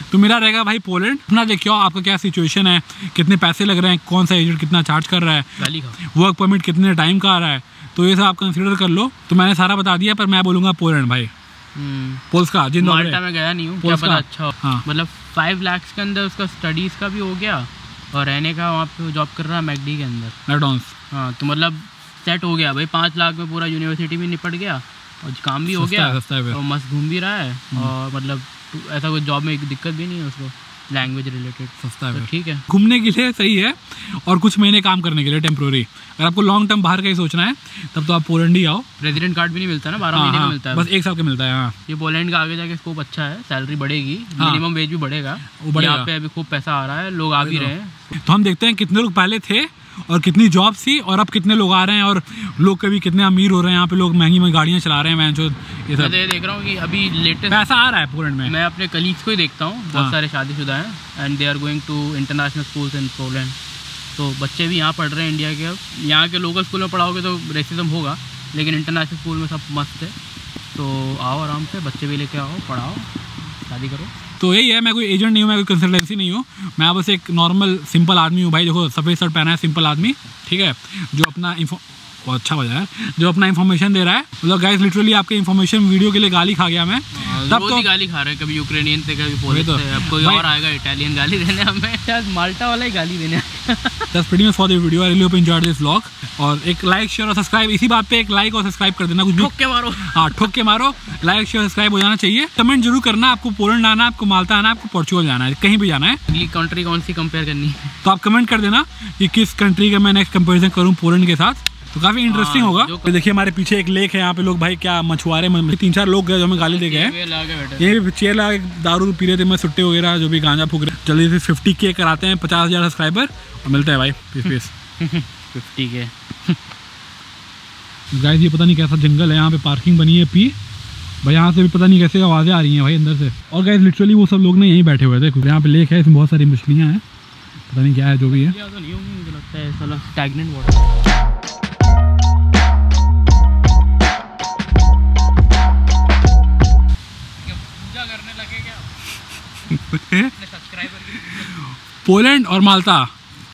B: तो मेरा रहेगा भाई पोलैंड। अपना देखियो आपका क्या सिचुएशन है, कितने पैसे लग रहे हैं, कौन सा एजेंट कितना चार्ज कर रहा है, वर्क परमिट कितने टाइम का आ रहा है, तो ये सब आप कंसिडर कर लो। तो मैंने सारा बता दिया, पर मैं बोलूँगा पोलैंड भाई। पोल्स्का जिन
A: माल्टा में गया नहीं हूँ, क्या पता अच्छा हाँ। मतलब फाइव लाख के अंदर उसका स्टडीज़ का भी हो गया और रहने का वहाँ पे जॉब कर रहा है मैकडी के अंदर मैकडॉन्स। हाँ तो मतलब सेट हो गया भाई, पाँच लाख में पूरा यूनिवर्सिटी भी निपट गया और काम भी हो गया और मस्त घूम भी रहा है और मतलब ऐसा कोई जॉब में दिक्कत भी नहीं है उसको, लैंग्वेज रिलेटेड सस्ता है, ठीक है
B: घूमने के लिए सही है और कुछ महीने काम करने के लिए टेम्प्रोरी। अगर आपको लॉन्ग टर्म बाहर का ही सोचना है तब तो आप पोलैंड ही आओ।
A: रेजिडेंट कार्ड भी नहीं मिलता ना, बारह महीने का मिलता है,
B: बस एक साल का मिलता है। हाँ
A: ये पोलैंड का आगे जाके स्कोप अच्छा है, सैलरी बढ़ेगी, मिनिमम वेज भी बढ़ेगा, यहाँ पे अभी खूब पैसा आ रहा है, लोग आ भी रहे हैं।
B: तो हम देखते हैं कितने लोग पहले थे और कितनी जॉब थी और अब कितने लोग आ रहे हैं और लोग कभी कितने अमीर हो रहे हैं। यहाँ पे लोग महंगी महंगी गाड़ियाँ चला रहे हैं। जो ये सब
A: मैं देख रहा हूँ कि अभी लेटेस्ट
B: पैसा आ रहा है पोलैंड में।
A: मैं अपने कलीग्स को ही देखता हूँ, बहुत हाँ। सारे शादीशुदा हैं and they are going to international schools in Poland. तो बच्चे भी यहाँ पढ़ रहे हैं इंडिया के। अब यहाँ के लोकल स्कूल में पढ़ाओगे तो रेसिज्म होगा, लेकिन इंटरनेशनल स्कूल में सब मस्त है। तो आओ आराम से, बच्चे भी लेके आओ, पढ़ाओ, शादी करो।
B: तो यही है, मैं कोई एजेंट नहीं हूँ, मैं कोई कंसल्टेंसी नहीं हूँ, मैं बस एक नॉर्मल सिंपल आदमी हूँ भाई। देखो सफ़ेद शर्ट पहना है, सिंपल आदमी, ठीक है, जो अपना इन्फो बहुत अच्छा बजा है, जो अपना इन्फॉर्मेशन दे रहा है। मतलब गाइस लिटरली आपके इन्फॉर्मेशन वीडियो के लिए गाली खा गया मैं।
A: तब तो गाली खा रहे हैं, कभी यूक्रेनियन से, कभी पोलिश से, अब कोई और आएगा इटालियन गाली देने हमें, शायद माल्टा वाला ही गाली देने।
B: That's pretty much for the video, I really hope you enjoyed this vlog. और एक लाइक शेयर और सब्सक्राइब, इसी बात पे एक लाइक और सब्सक्राइब कर देना, कुछ
A: ठोक के मारो।
B: हाँ ठोक के मारो, लाइक शेयर सब्सक्राइब हो जाना चाहिए। कमेंट जरूर करना, आपको पोलैंड आना है, आपको माल्टा आना है, आपको पोर्चुगल जाना है, कहीं भी जाना है,
A: अगली कंट्री कौन सी कंपेयर करनी है
B: तो आप कमेंट कर देना कि किस कंट्री का मैं नेक्स्ट कंपेरिजन करूँ पोलैंड के साथ, तो काफी इंटरेस्टिंग होगा। तो देखिए हमारे पीछे एक लेक है, यहाँ पे लोग भाई क्या मछुआरे, तीन चार लोग गए जो हमें गाली दे गए हैं। ये भी चेयर लगा के दारू पी रहे थे, मैं सुट्टे वगैरह जो भी गांजा फूक रहे। जल्दी से फिफ्टी के कराते हैं, पचास हजार सब्सक्राइबर और मिलते हैं भाई पीस पीस
A: फिफ्टी के।
B: गाइस ये पता नहीं कैसा जंगल है, यहाँ पे पार्किंग बनी है पी भाई, यहाँ से भी पता नहीं कैसे आवाज़ें आ रही हैं भाई अंदर से। और गाइस लिटरली वो सब लोग ना यहीं बैठे हुए थे, यहाँ पे लेक है, इसमें बहुत सारी मछलियाँ हैं, पता नहीं क्या है जो भी है।
A: तो नहीं होंगी, मुझे लगता है साला स्टैग्नेंट वाटर।
B: पोलैंड और माल्टा